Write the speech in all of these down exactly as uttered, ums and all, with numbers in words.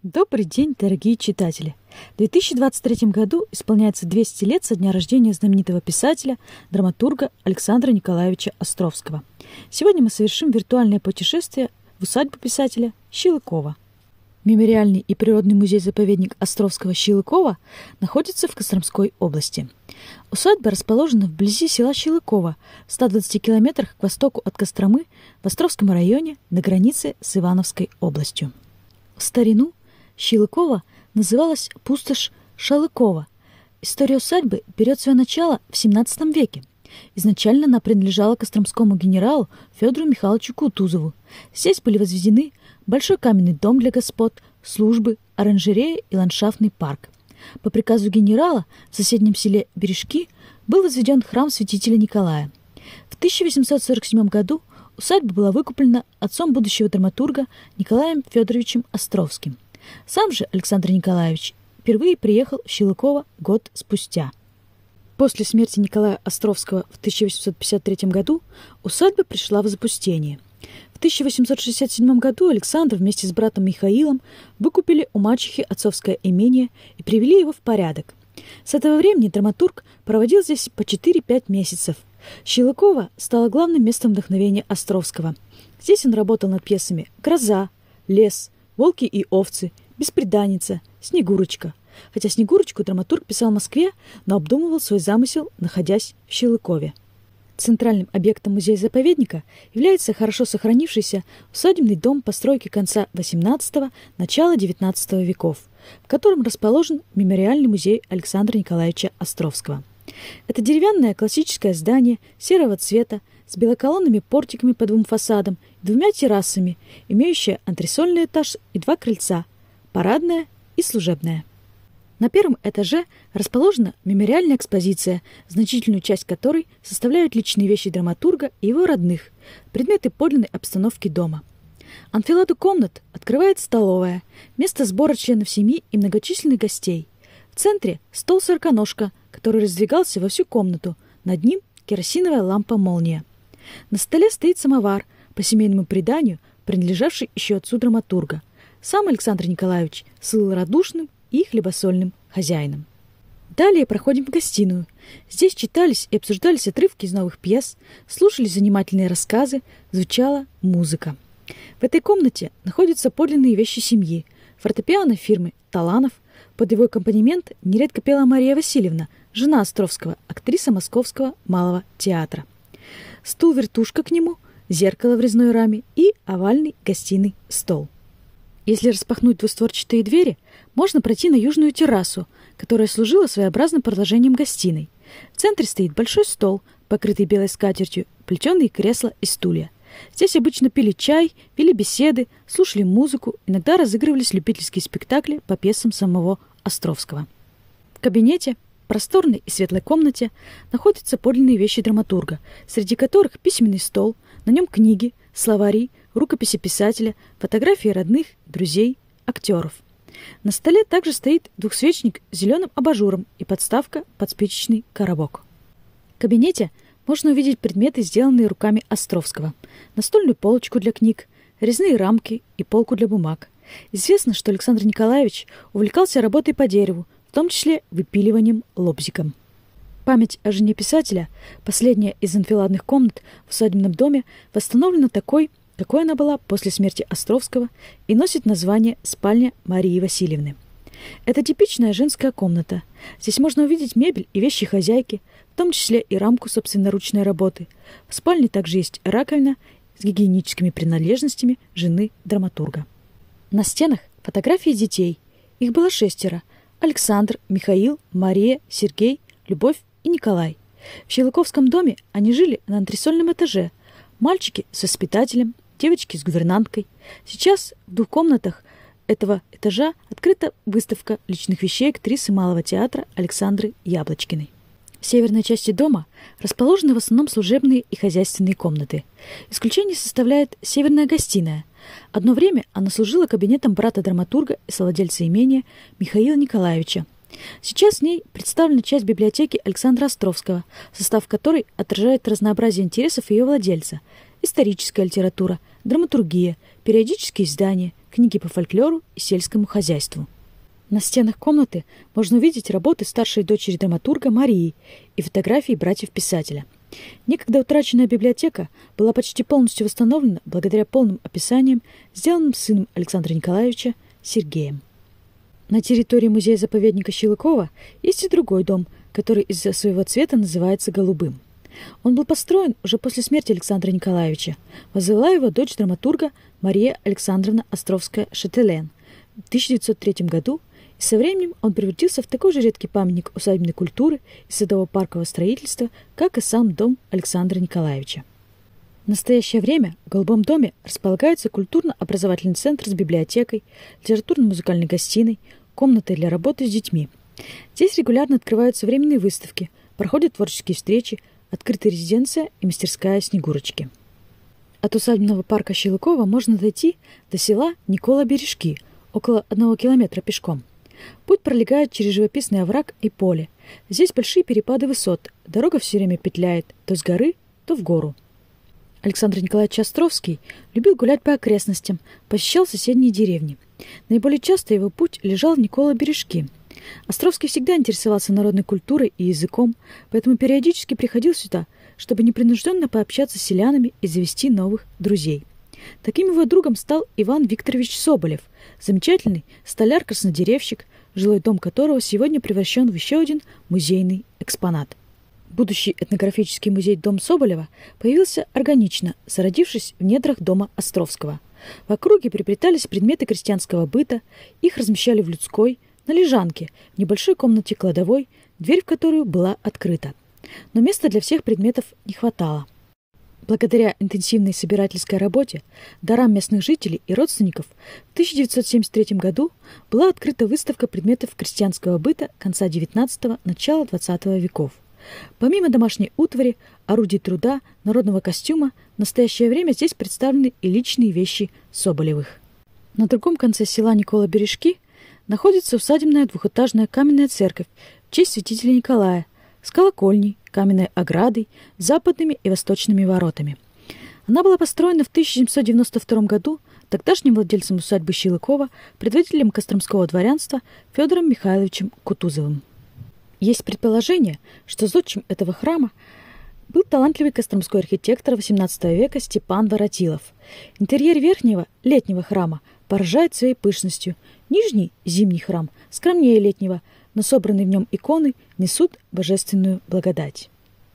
Добрый день, дорогие читатели! В две тысячи двадцать третьем году исполняется двести лет со дня рождения знаменитого писателя, драматурга Александра Николаевича Островского. Сегодня мы совершим виртуальное путешествие в усадьбу писателя Щелыкова. Мемориальный и природный музей-заповедник Островского-Щелыкова находится в Костромской области. Усадьба расположена вблизи села Щелыково, в ста двадцати километрах к востоку от Костромы, в Островском районе, на границе с Ивановской областью. В старину Щелыково называлась пустошь Шалыкова. История усадьбы берет свое начало в семнадцатом веке. Изначально она принадлежала костромскому генералу Федору Михайловичу Кутузову. Здесь были возведены большой каменный дом для господ, службы, оранжерея и ландшафтный парк. По приказу генерала в соседнем селе Бережки был возведен храм святителя Николая. В тысяча восемьсот сорок седьмом году усадьба была выкуплена отцом будущего драматурга Николаем Федоровичем Островским. Сам же Александр Николаевич впервые приехал в Щелыково год спустя. После смерти Николая Островского в тысяча восемьсот пятьдесят третьем году усадьба пришла в запустение. В тысяча восемьсот шестьдесят седьмом году Александр вместе с братом Михаилом выкупили у мачехи отцовское имение и привели его в порядок. С этого времени драматург проводил здесь по четыре-пять месяцев. Щелыково стало главным местом вдохновения Островского. Здесь он работал над пьесами «Гроза», «Лес», «Волки и овцы», «Бесприданница», «Снегурочка». Хотя «Снегурочку» драматург писал в Москве, но обдумывал свой замысел, находясь в Щелыкове. Центральным объектом музея-заповедника является хорошо сохранившийся усадебный дом постройки конца восемнадцатого – начала девятнадцатого веков, в котором расположен мемориальный музей Александра Николаевича Островского. Это деревянное классическое здание серого цвета с белоколонными портиками по двум фасадам и двумя террасами, имеющее антресольный этаж и два крыльца – парадное и служебное. На первом этаже расположена мемориальная экспозиция, значительную часть которой составляют личные вещи драматурга и его родных, предметы подлинной обстановки дома. Анфиладу комнат открывает столовая, место сбора членов семьи и многочисленных гостей. В центре стол-сороконожка, который раздвигался во всю комнату, над ним керосиновая лампа-молния. На столе стоит самовар, по семейному преданию, принадлежавший еще отцу драматурга. Сам Александр Николаевич слыл радушным и хлебосольным хозяином. Далее проходим в гостиную. Здесь читались и обсуждались отрывки из новых пьес, слушались занимательные рассказы, звучала музыка. В этой комнате находятся подлинные вещи семьи. Фортепиано фирмы «Таланов». Под его аккомпанемент нередко пела Мария Васильевна, жена Островского, актриса Московского малого театра. Стул-вертушка к нему, зеркало в резной раме и овальный гостиный стол. Если распахнуть двустворчатые двери, можно пройти на южную террасу, которая служила своеобразным продолжением гостиной. В центре стоит большой стол, покрытый белой скатертью, плетеные кресла и стулья. Здесь обычно пили чай, вели беседы, слушали музыку, иногда разыгрывались любительские спектакли по пьесам самого Островского. В кабинете, просторной и светлой комнате, находятся подлинные вещи драматурга, среди которых письменный стол, на нем книги, словари, рукописи писателя, фотографии родных, друзей, актеров. На столе также стоит двухсвечник с зеленым абажуром и подставка под спичечный коробок. В кабинете можно увидеть предметы, сделанные руками Островского, настольную полочку для книг, резные рамки и полку для бумаг. Известно, что Александр Николаевич увлекался работой по дереву, в том числе выпиливанием лобзиком. Память о жене писателя, последняя из анфиладных комнат в усадебном доме, восстановлена такой, какой она была после смерти Островского, и носит название «Спальня Марии Васильевны». Это типичная женская комната. Здесь можно увидеть мебель и вещи хозяйки, в том числе и рамку собственноручной работы. В спальне также есть раковина с гигиеническими принадлежностями жены драматурга. На стенах фотографии детей. Их было шестеро. Александр, Михаил, Мария, Сергей, Любовь и Николай. В Щелыковском доме они жили на антресольном этаже. Мальчики с воспитателем, девочки с гувернанткой. Сейчас в двух комнатах этого этажа открыта выставка личных вещей актрисы малого театра Александры Яблочкиной. В северной части дома расположены в основном служебные и хозяйственные комнаты. Исключение составляет северная гостиная. Одно время она служила кабинетом брата драматурга и совладельца имения Михаила Николаевича. Сейчас в ней представлена часть библиотеки Александра Островского, состав которой отражает разнообразие интересов ее владельца: историческая литература, драматургия, периодические издания, книги по фольклору и сельскому хозяйству. На стенах комнаты можно увидеть работы старшей дочери драматурга Марии и фотографии братьев-писателя. Некогда утраченная библиотека была почти полностью восстановлена благодаря полным описаниям, сделанным сыном Александра Николаевича Сергеем. На территории музея-заповедника Щелыкова есть и другой дом, который из-за своего цвета называется голубым. Он был построен уже после смерти Александра Николаевича. Возвела его дочь драматурга Мария Александровна Островская-Шателен в тысяча девятьсот третьем году, и со временем он превратился в такой же редкий памятник усадебной культуры и садово-паркового строительства, как и сам дом Александра Николаевича. В настоящее время в Голубом доме располагается культурно-образовательный центр с библиотекой, литературно-музыкальной гостиной, комнатой для работы с детьми. Здесь регулярно открываются временные выставки, проходят творческие встречи, открытая резиденция и мастерская Снегурочки. От усадебного парка Щелыкова можно дойти до села Никола-Бережки, около одного километра пешком. Путь пролегает через живописный овраг и поле. Здесь большие перепады высот, дорога все время петляет то с горы, то в гору. Александр Николаевич Островский любил гулять по окрестностям, посещал соседние деревни. Наиболее часто его путь лежал в Никола-Бережки. Островский всегда интересовался народной культурой и языком, поэтому периодически приходил сюда, чтобы непринужденно пообщаться с селянами и завести новых друзей. Таким его другом стал Иван Викторович Соболев, замечательный столяр-краснодеревщик, жилой дом которого сегодня превращен в еще один музейный экспонат. Будущий этнографический музей «Дом Соболева» появился органично, зародившись в недрах дома Островского. В округе приобретались предметы крестьянского быта, их размещали в людской, на лежанке, в небольшой комнате кладовой, дверь в которую была открыта. Но места для всех предметов не хватало. Благодаря интенсивной собирательской работе, дарам местных жителей и родственников, в тысяча девятьсот семьдесят третьем году была открыта выставка предметов крестьянского быта конца девятнадцатого – начала двадцатого веков. Помимо домашней утвари, орудий труда, народного костюма, в настоящее время здесь представлены и личные вещи Соболевых. На другом конце села Никола-Бережки находится усадебная двухэтажная каменная церковь в честь святителя Николая с колокольней, каменной оградой, западными и восточными воротами. Она была построена в тысяча семьсот девяносто втором году тогдашним владельцем усадьбы Щелыкова, предводителем костромского дворянства Федором Михайловичем Кутузовым. Есть предположение, что зодчим этого храма был талантливый костромской архитектор восемнадцатого века Степан Воротилов. Интерьер верхнего, летнего храма поражает своей пышностью. Нижний, зимний храм, скромнее летнего, но собранные в нем иконы несут божественную благодать.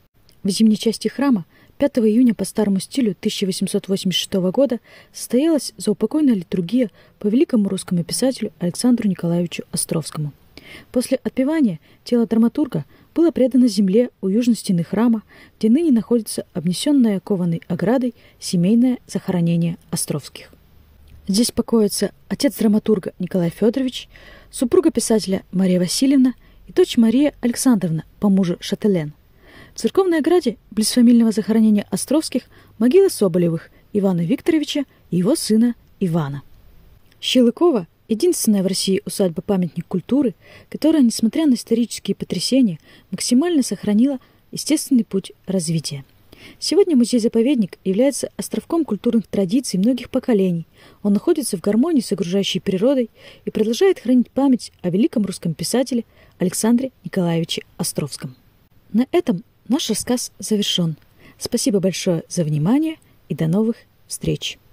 В зимней части храма пятого июня по старому стилю тысяча восемьсот восемьдесят шестого года состоялась заупокойная литургия по великому русскому писателю Александру Николаевичу Островскому. После отпевания тело драматурга было предано земле у южной стены храма, где ныне находится обнесенное кованой оградой семейное захоронение Островских. Здесь покоятся отец драматурга Николай Федорович, супруга писателя Мария Васильевна и дочь Мария Александровна по мужу Шателен. В церковной ограде, близ фамильного захоронения Островских, могила Соболевых Ивана Викторовича и его сына Ивана. Щелыкова – единственная в России усадьба-памятник культуры, которая, несмотря на исторические потрясения, максимально сохранила естественный путь развития. Сегодня музей-заповедник является островком культурных традиций многих поколений. Он находится в гармонии с окружающей природой и продолжает хранить память о великом русском писателе Александре Николаевиче Островском. На этом наш рассказ завершен. Спасибо большое за внимание и до новых встреч!